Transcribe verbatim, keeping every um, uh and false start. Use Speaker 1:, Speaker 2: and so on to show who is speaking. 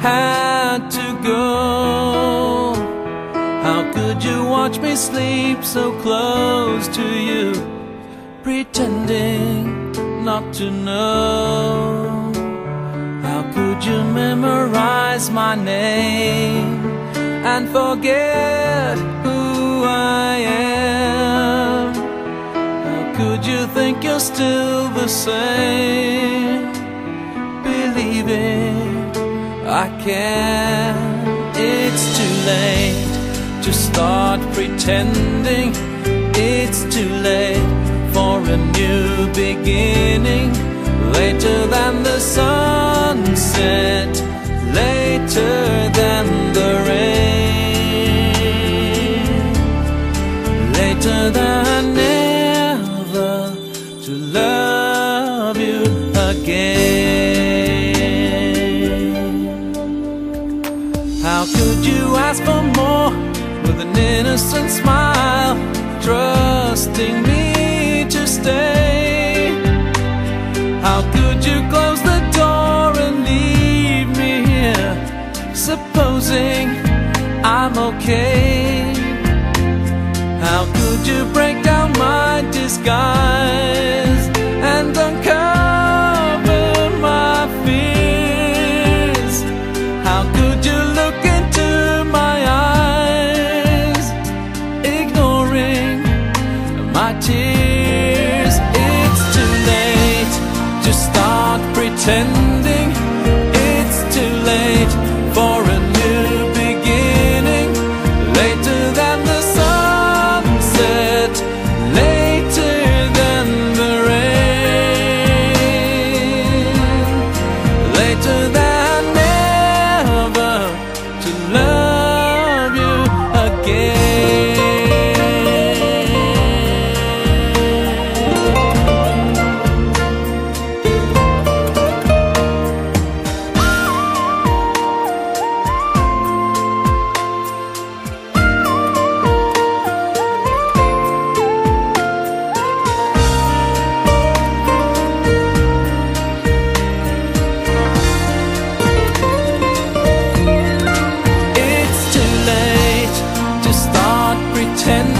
Speaker 1: had to go. How could you watch me sleep so close to you, pretending not to know? How could you memorize my name and forget who I am? How could you think you're still the same, believing I can't? It's too late to start pretending. It's too late for a new beginning. Later than the sunset, later than the rain, later than never to love you again. How could you ask for more with an innocent smile, trusting me to stay? How could you close the door and leave me here, supposing I'm okay? How could you break down my disguise and uncover my fears? How could you look into my eyes, ignoring my tears? It's too late to start pretending. It's too late for a new beginning. Later than the sunset, later than the rain, later than never to love you again. Pretend